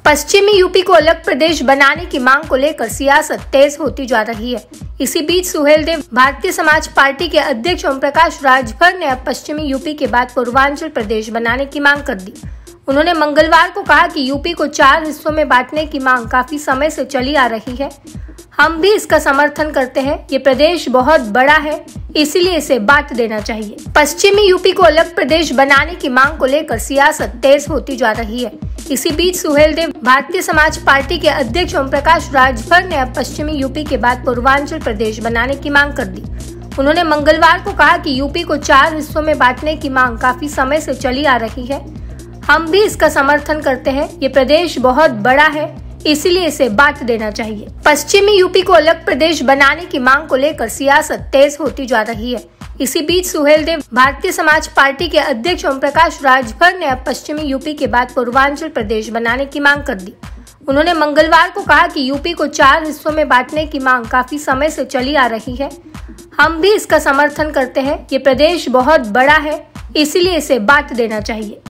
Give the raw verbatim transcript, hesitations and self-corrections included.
पश्चिमी यूपी को अलग प्रदेश बनाने की मांग को लेकर सियासत तेज होती जा रही है। इसी बीच सुहेलदेव भारतीय समाज पार्टी के अध्यक्ष ओम प्रकाश राजभर ने अब पश्चिमी यूपी के बाद पूर्वांचल प्रदेश बनाने की मांग कर दी। उन्होंने मंगलवार को कहा कि यूपी को चार हिस्सों में बांटने की मांग काफी समय से चली आ रही है। हम भी इसका समर्थन करते हैं। ये प्रदेश बहुत बड़ा है, इसीलिए इसे बांट देना चाहिए। पश्चिमी यूपी को अलग प्रदेश बनाने की मांग को लेकर सियासत तेज होती जा रही है। इसी बीच सुहेलदेव भारतीय समाज पार्टी के अध्यक्ष ओम प्रकाश राजभर ने अब पश्चिमी यूपी के बाद पूर्वांचल प्रदेश बनाने की मांग कर दी। उन्होंने मंगलवार को कहा कि यूपी को चार हिस्सों में बांटने की मांग काफी समय से चली आ रही है। हम भी इसका समर्थन करते हैं। ये प्रदेश बहुत बड़ा है, इसीलिए इसे बांट देना चाहिए। पश्चिमी यूपी को अलग प्रदेश बनाने की मांग को लेकर सियासत तेज होती जा रही है। इसी बीच सुहेलदेव भारतीय समाज पार्टी के अध्यक्ष ओम प्रकाश राजभर ने अब पश्चिमी यूपी के बाद पूर्वांचल प्रदेश बनाने की मांग कर दी। उन्होंने मंगलवार को कहा कि यूपी को चार हिस्सों में बांटने की मांग काफी समय से चली आ रही है। हम भी इसका समर्थन करते हैं। ये प्रदेश बहुत बड़ा है, इसीलिए इसे बांट देना चाहिए।